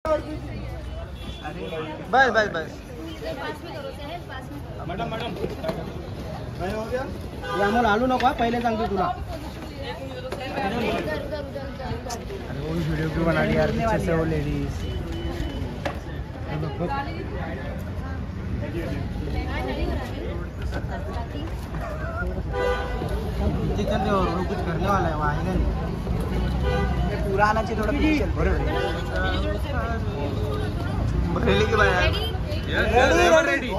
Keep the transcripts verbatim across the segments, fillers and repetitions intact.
बस बस बस मॅडम मॅडम काय हो गया ये आम्हाला आलू नको पहिले सांगतो तुला अरे वो वीडियो क्यों बना रही यार पीछे से वो लेडीज चिकन दे और कुछ करने वाला है वहाँ आएगा नहीं पूरा आना चाहिए थोड़ा स्पेशल बरेली के बाद रेडी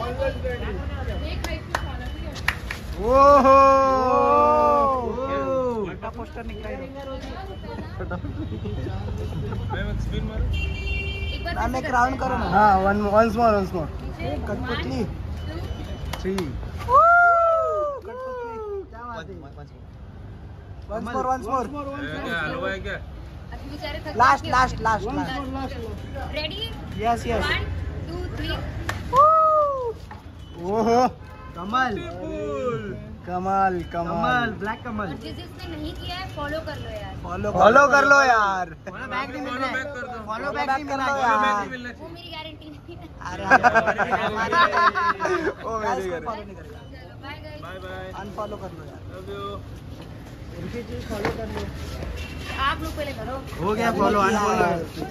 ओहो बड़ा पोस्टर निकला है मैं क्राउन करो ना हाँ one once more once more कठपुतली three once more once more क्या हलवा है क्या last last last ready yes yes one two three ओहो कमाल कमाल कमाल ब्लैक कमाल जिस जिसने नहीं किया है फॉलो कर लो यार फॉलो फॉलो कर लो यार फॉलो बैक नहीं मिल रहा है फॉलो बैक नहीं मिल रहा यार वो मेरी गारंटी नहीं है अरे ओ मेरी फॉलो नहीं करेगा bye guys bye bye unfollow कर लो यार लव यू इनकी चीज फॉलो कर लो आप लोग पहले करो हो गया फॉलो अनफॉलो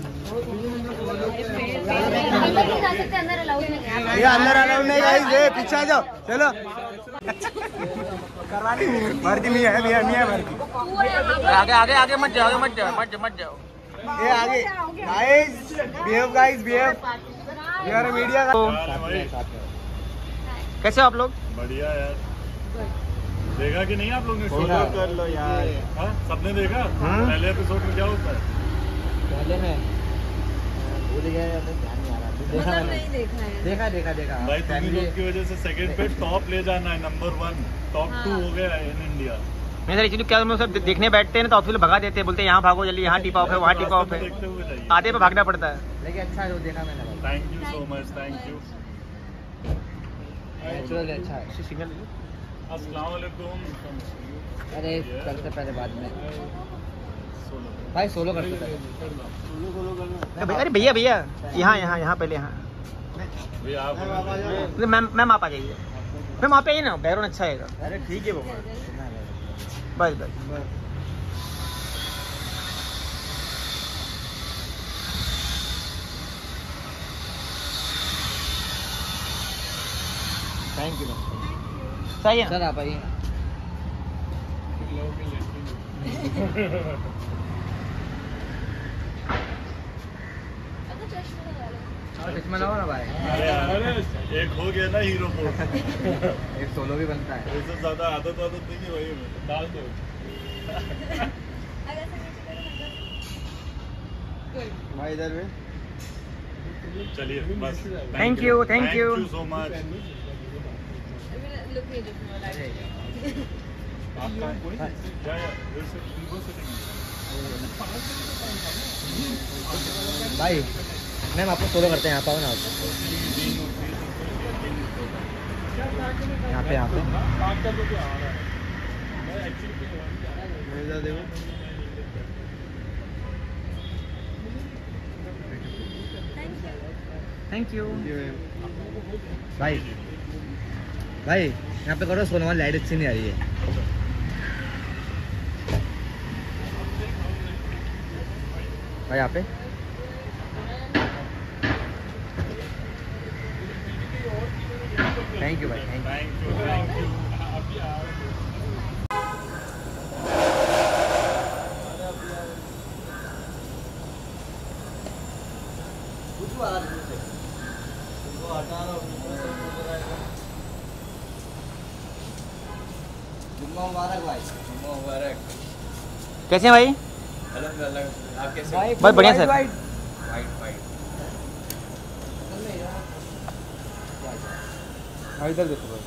अंदर अलाउड नहीं है ये अंदर अलाउड नहीं गाइस ये पीछे आ जाओ चलो करवानी भर्ती मियां है मियां मियां भर्ती आगे आगे आगे मत जाओ मत जाओ मत जाओ मत जाओ ये आगे guys behave guys behave we are media कैसे हो आप लोग? बढ़िया यार देखा कि नहीं आप लोग ने फॉलो कर लो यार हाँ सबने देखा पहले एपिसोड में क्या होता है पहले में भूल गया या तो ध्यान नहीं आ रहा देखा नहीं देखा है देखा देखा देखा भाई तुम लोग की वजह से सेकंड पे टॉप ले जाना है नंबर वन टॉप टू हो गया इन इंडिया नहीं सर एक्चुअली क्या हम लोग सब देखने बैठते हैं ना तो ऑफिस भगा देते हैं बोलते हैं यहाँ भागो जल्दी यहाँ टिपा ऑफ है वहाँ टिपा ऑफ है देखते हुए जाइए आधे पे भागना पड़ता है लेकिन अच्छा है वो देखा मैंने thank you so much thank you natural अच्छा है सिग्नल अस्सलाम वालेकुम अरे करते पहले बाद में भाई सोलो करते पहले अरे भैया भैया यहाँ यहाँ यहाँ पहले यहाँ भैया आप मैम मैम आप आ जाइए मैम आप आइए ना बैकग्राउंड अच्छा आएगा अरे ठीक है बाबा बस बस थैंक यू सही है सर आप आइए चश्मा लगाओ ना भाई अरे अरे एक हो गया ना हीरो को एक सोलो भी बनता है इससे ज्यादा आदत आदत नहीं है भाई डाल दो भाई इधर में चलिए बस thank you thank you thank you so much आपका कोई क्या यार भाई मैम आपको सोलो करते हैं यहाँ पे आओ ना यहाँ पे यहाँ पे थैंक यू भाई भाई यहाँ पे करो सोलो लाइट अच्छी नहीं आ रही है भाई यहाँ पे थैंक यू भाई thank thank you thank you मुबारक भाई मुबारक कैसे हैं भाई? आप कैसे बहुत बढ़िया सर वाइट वाइट इधर देखो भाई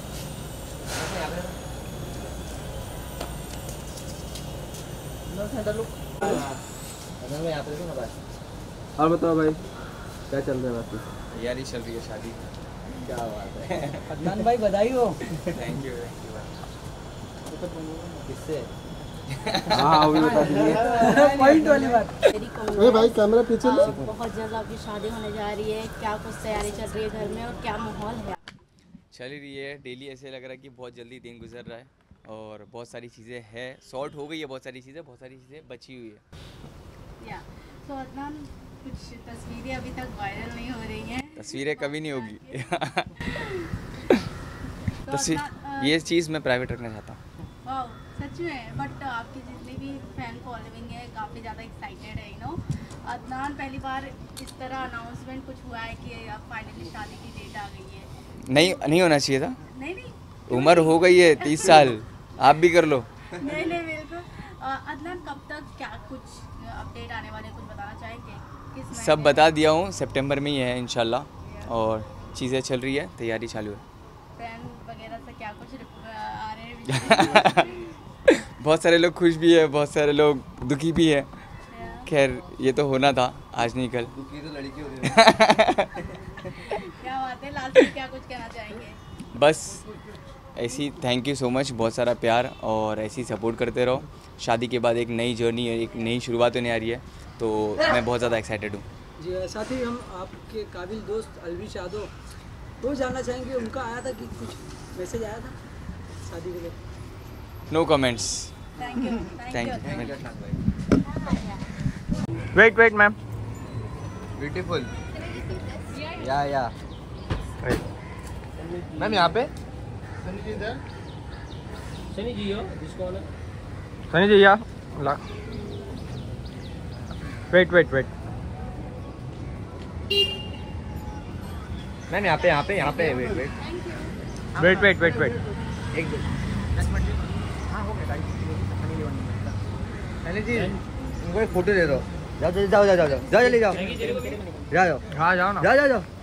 और बताओ भाई क्या चल रहा है बाकी तैयारी चल रही है शादी क्या बात है अदनान भाई बधाई हो थैंक यू थैंक यू किससे हाँ वो भी बता दीजिए पॉइंट वाली बात। अरे भाई कैमरा पीछे ले। बहुत जल्द आपकी शादी होने जा रही है, क्या कुछ तैयारी चल रही है घर में और क्या माहौल है? चल रही है डेली, ऐसे लग रहा है कि बहुत जल्दी दिन गुजर रहा है और बहुत सारी चीज़ें हैं, सॉर्ट हो गई है, बहुत सारी चीज़ें बहुत सारी चीज़ें बची हुई है। या तो अदनान, कुछ तस्वीरें अभी तक वायरल नहीं हो रही हैं। तस्वीरें कभी नहीं होगी। तो तस्वीर अदनान, ये चीज़ मैं प्राइवेट रखना चाहता हूँ। वाह सच में, बट आपकी जितनी भी फैन फॉलोइंग है काफ़ी ज़्यादा एक्साइटेड है। यू नो अदनान, पहली बार इस तरह अनाउंसमेंट कुछ हुआ है कि अब फाइनली शादी की डेट आ गई है? नहीं नहीं होना चाहिए था। नहीं नहीं उम्र हो गई है तीस साल, आप भी कर लो। नहीं नहीं बिल्कुल। अ, अदनान, कब तक क्या कुछ अपडेट आने वाले, कुछ बताना चाहेंगे? किस महीने? सब बता दिया हूँ, सितंबर में ही है इंशाल्लाह, और चीज़ें चल रही है, तैयारी चालू है। फैन वगैरह से क्या कुछ रिप- आ रहे हैं? बहुत सारे लोग खुश भी है, बहुत सारे लोग दुखी भी है। खैर ये तो होना था, आज नहीं कल। दुखी तो लड़की होती है। क्या बात है, लास्ट में क्या कुछ कहना चाहेंगे? बस ऐसी थैंक यू सो मच, बहुत सारा प्यार और ऐसी सपोर्ट करते रहो। शादी के बाद एक नई जर्नी है, एक नई शुरुआत होने आ रही है, तो मैं बहुत ज़्यादा एक्साइटेड हूँ। जी, साथ ही हम आपके काबिल दोस्त अलविश यादव वो जानना चाहेंगे, उनका आया था कि कुछ मैसेज आया था शादी के लिए? No comments. Thank you thank thank you. You. Wait wait ma'am. Beautiful. Yeah yeah ma'am यहाँ पे सनी जी या ला वेट वेट वेट मैम यहाँ पे यहाँ पे यहाँ पे wait wait wait wait wait wait एक सनी जी उनको एक फोटो दे दो। जाओ जल्दी जाओ जाओ जाओ जाओ जल्दी जाओ जाओ जाओ हाँ जाओ ना जाओ जाओ जाओ